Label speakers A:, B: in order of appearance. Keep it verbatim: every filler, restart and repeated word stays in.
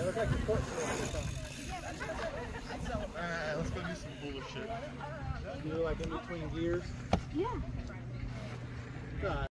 A: It looks like the court store.
B: Alright, let's go do some bullshit.
A: You're like in between gears?
C: Yeah.
A: God.